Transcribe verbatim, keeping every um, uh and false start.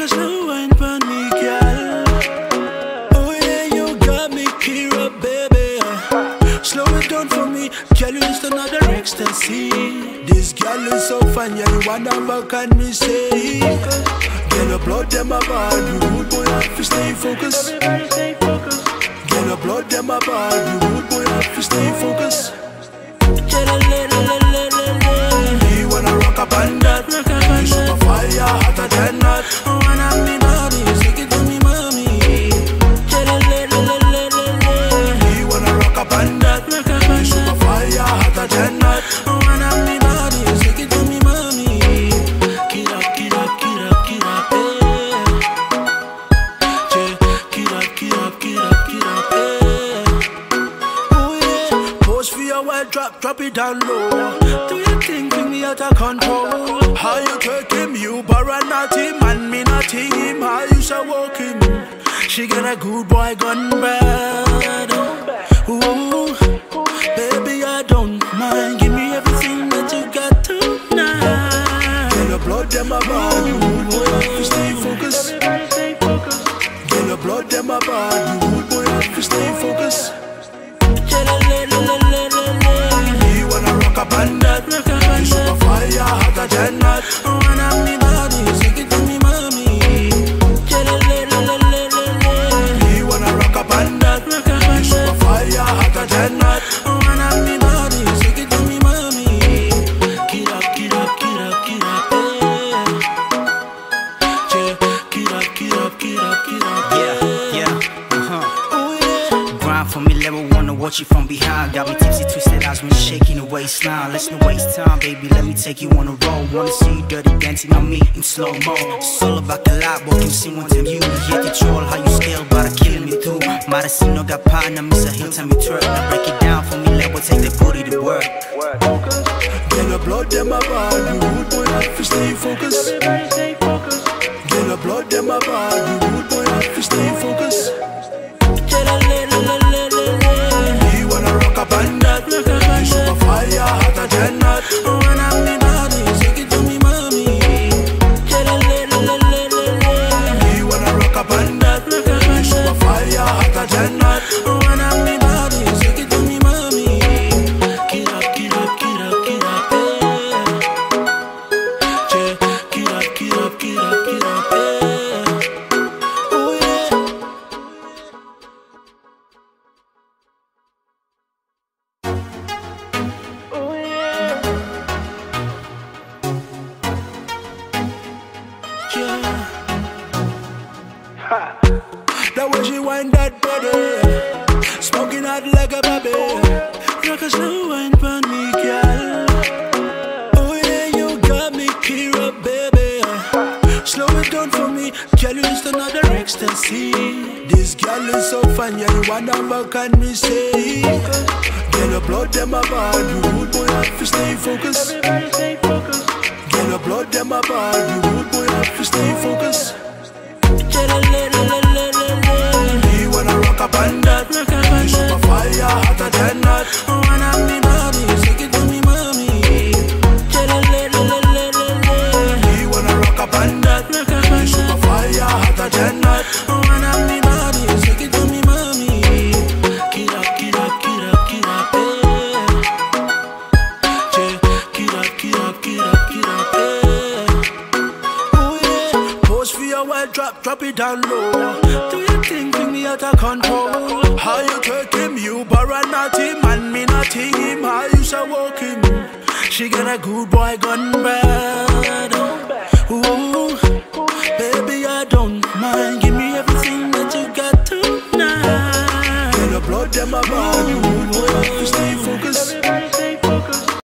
a slow wine for me, girl. Oh yeah, you got me key up, baby. Slow it down for me, girl, you just another ecstasy. This girl is so fun, yeah, you wanna fuck and me say. Girl, your blood them apart, you rude boy, have to stay focused. Girl, your blood them apart, you rude boy, have to stay focused. You wanna rock up and that, you super fire, hotter than that. Oh, and I'm me body, shake it to me, mommy. You wanna rock up and that, you super fire, hotter than that. Oh, and I'm me body, shake it to me, mommy. Kid up, kid up, kid up, kid up, eh. Kid up, kid up, kid up, kid up, eh. Oh yeah, pose for your well, drop, drop it down low. Do you think bring me out of control? How you take him, you borrow not him, and me not him. How you so walk him? She got a good boy gone bad. Ooh, baby, I don't mind. Give me everything that you got tonight. Get your blood, them about you, boy, have to stay focused. Get your blood, them about you, boy, have to stay focused. You wanna rock up and that, you super fire, hotter than that. Oh, and I'm me body, shake it to me, mommy. You wanna rock up and that, you super fire, hotter than that. Oh, and I'm me body, shake it to me, mommy. Kid up, kid up, kid up, kid up, eh. Kid up, kid up, kid up, kid up, yeah, yeah, uh-huh. Oh yeah. Grind for me, level one to watch you from behind. Got me tipsy, twisted eyes when you're shaking the waistline. Let's no waste time, baby, let me take you on a roll. Wanna see you dirty dancing on me in slow-mo. It's all about the lot, what can see one time you hit the troll, how you scale, but killing me through. Maracino got partner, miss a hill, time me twerk. Now break it down for me, level, take the booty to work. Get your blood, them apart, you rude boy, have to stay focused. Get your blood, them apart, you rude boy, have to stay focused. You wanna rock up and that, you super fire, hotter than that. Oh, and I'm me body, shake it to me, mommy. You wanna rock up and that, you super fire, hotter than that. Oh, and I'm me body, shake it to me, mommy. Kid up, kid up, kid up, kid up, eh. Kid up, kid up, kid up, kid up, eh. Oh yeah. That way she wind that body, smoking hot like a baby. Rock a slow wine for me, girl. Oh yeah, you got me key up, baby. Slow it down for me, girl, you just another ecstasy. This girl is so fun, yeah, you wanna fuck and me say. Get your blood, them apart, you rude boy, have to stay focused. Get your blood, them apart, you rude boy, have to stay focused. You wanna rock up and that, you super fire, hotter than that. Oh, and I'm me body, shake it to me, mommy. You wanna rock up and that, you super fire, hotter than that. Oh, and I'm me body, shake it to me, mommy. Kid up, kid up, kid up, kid up, eh. Kid up, kid up, kid up, kid up, eh. Oh yeah, pose for your well, drop, drop it down low. Do you think bring me out of control? How you take him, you borrow not him, and me not him. How you so walk him? She got a good boy gone bad. Ooh,